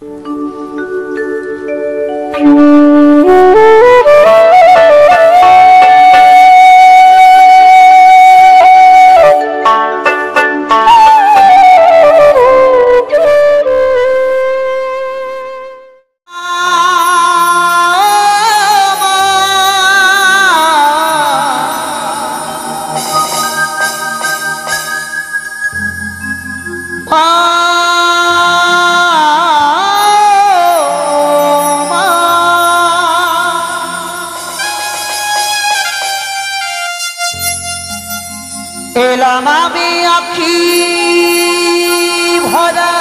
এলাম আমি আখি ভরা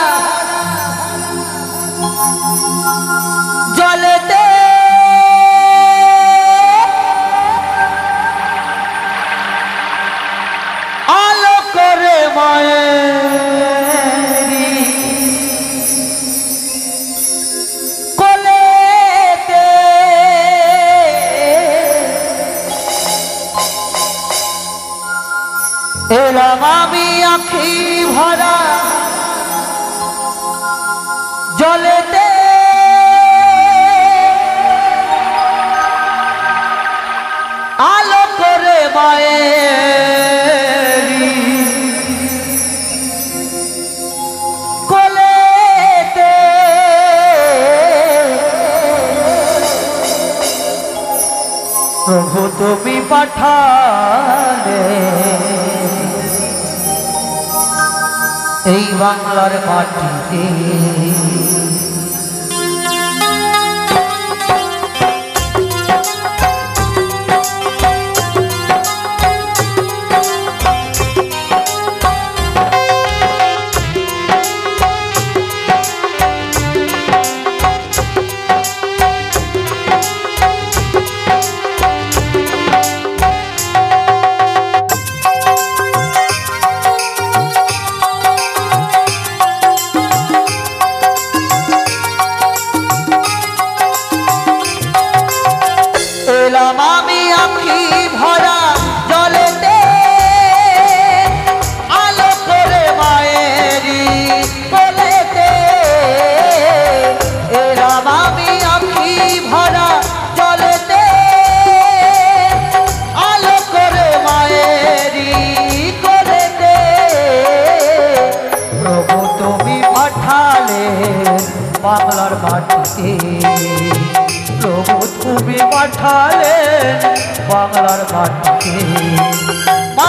জলেতে আলো করে মায়েরি কোলেতে এলাম আমি আখি ভরা জলেতে আলো করে মায়েরি কোলেতে প্রভু তুমি পাঠালে এই বাংলার মাটিতে এলাম আমি আখি ভরা জলেতে আলো করে মায়েরি কোলেতে এলাম আমি আখি ভরা জলেতে আলো করে মায়েরি কোলেতে প্রভু তুমি পাঠালে বাংলার মাটিতে প্রভু তুমি পাঠালেন বাংলার মাটিতে মা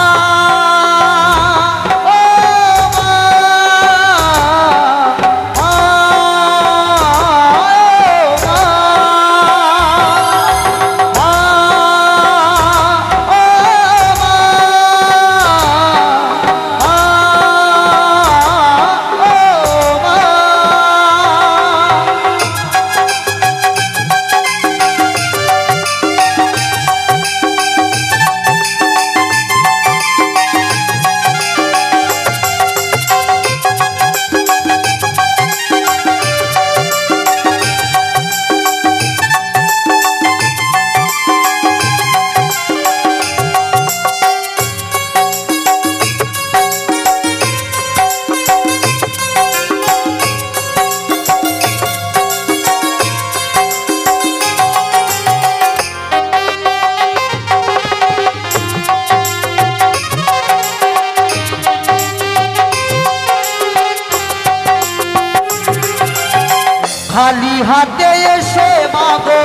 খালি হাতে এসে মাগো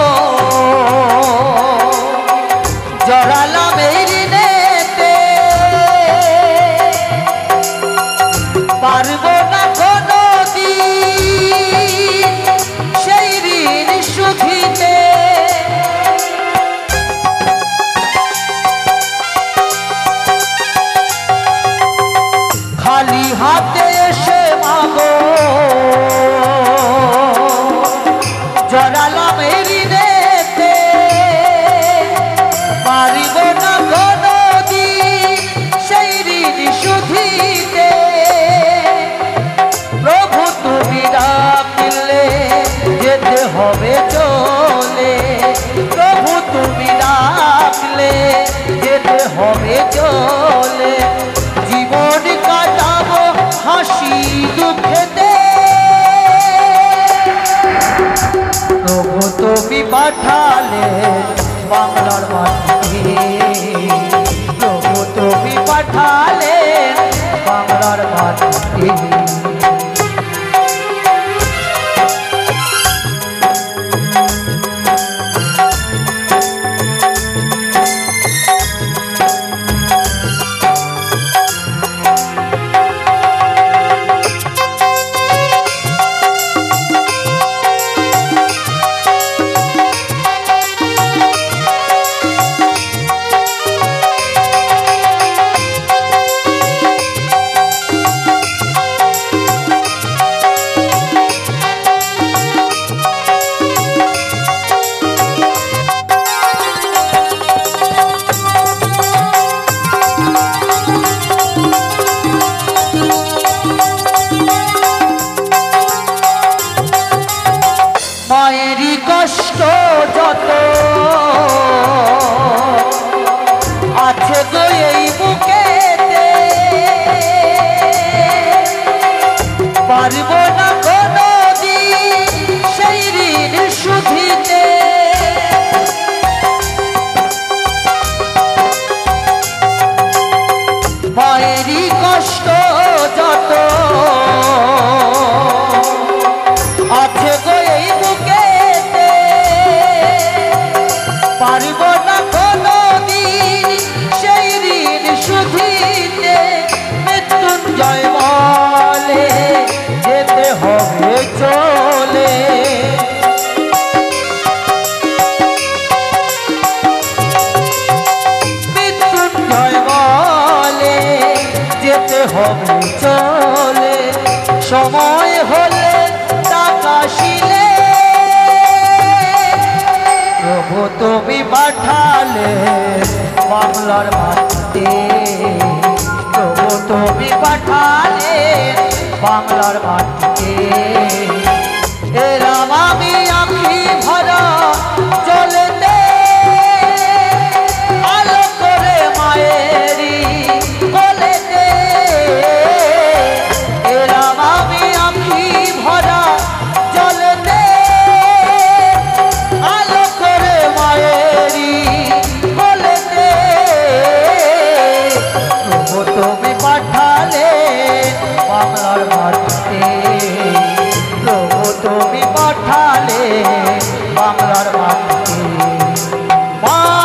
জড়ালাম এই ঋণেতে পারবো না কোনোদিন সেই ঋণ শুধিতে খালি হাতে এসে মাগো জড়ালাম এই ঋণেতে পারিব না কোনোদিন সেই ঋণ শুধিতে প্রভু তুমি ডাকলে যেতে হবে চলে প্রভু তুমি ডাকলে যেতে হবে চলে জীবন কাটাবো হাসি দুঃখেতে কষ্ট যত আছে গো এই বুকেতে পারব না কোনো দিন সেই ঋণ শুধিতে মায়েরই কষ্ট যত আছে গো এই বুকেতে পারব না কোনো দিন সেই ঋণ শুধিতে মৃত্যুঞ্জয় বলে যেতে হবে চলে মৃত্যুঞ্জয় বলে যেতে হবে চলে সময় হলে টাকা শিলে প্রভু তুমি পাঠালে বাংলার মাটিতে প্রভু তুমি পাঠালে বাংলার মাটিতে এরাম আমি আঁখি ভরা জলেতে আলো করে মায়েরি কোলেতে এরাম আমি আঁখি ভরা জলেতে আলো করে মায়েরি কোলেতে প্রভু তুমি পাঠালে বাংলার মাটিতে প্রভু তুমি পাঠালে বাংলার মাটিতে